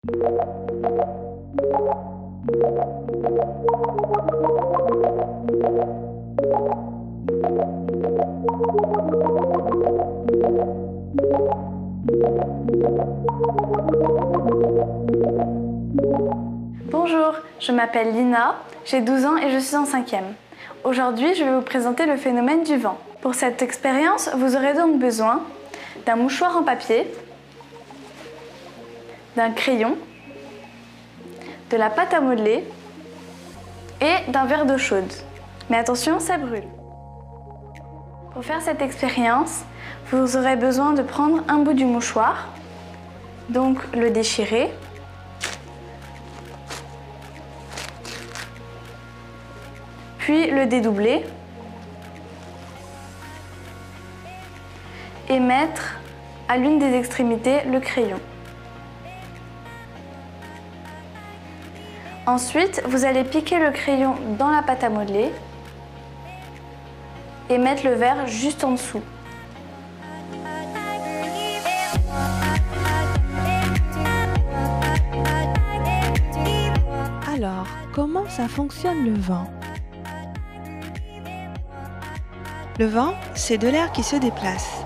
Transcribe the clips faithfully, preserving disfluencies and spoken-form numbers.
Bonjour, je m'appelle Lina, j'ai douze ans et je suis en cinquième. Aujourd'hui, je vais vous présenter le phénomène du vent. Pour cette expérience, vous aurez donc besoin d'un mouchoir en papier, d'un crayon, de la pâte à modeler et d'un verre d'eau chaude. Mais attention, ça brûle. Pour faire cette expérience, vous aurez besoin de prendre un bout du mouchoir, donc le déchirer, puis le dédoubler et mettre à l'une des extrémités le crayon. Ensuite, vous allez piquer le crayon dans la pâte à modeler et mettre le verre juste en dessous. Alors, comment ça fonctionne le vent? Le vent, c'est de l'air qui se déplace.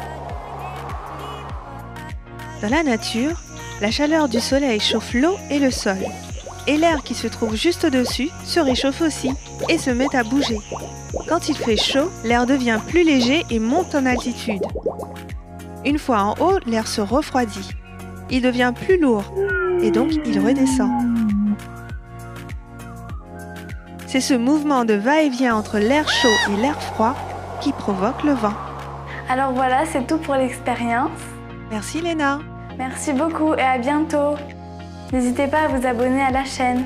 Dans la nature, la chaleur du soleil chauffe l'eau et le sol. Et l'air qui se trouve juste au-dessus se réchauffe aussi et se met à bouger. Quand il fait chaud, l'air devient plus léger et monte en altitude. Une fois en haut, l'air se refroidit. Il devient plus lourd et donc il redescend. C'est ce mouvement de va-et-vient entre l'air chaud et l'air froid qui provoque le vent. Alors voilà, c'est tout pour l'expérience. Merci Léna. Merci beaucoup et à bientôt. N'hésitez pas à vous abonner à la chaîne.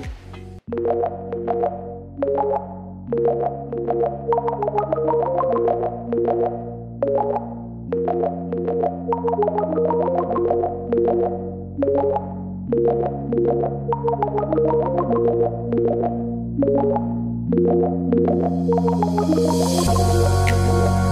Thank you.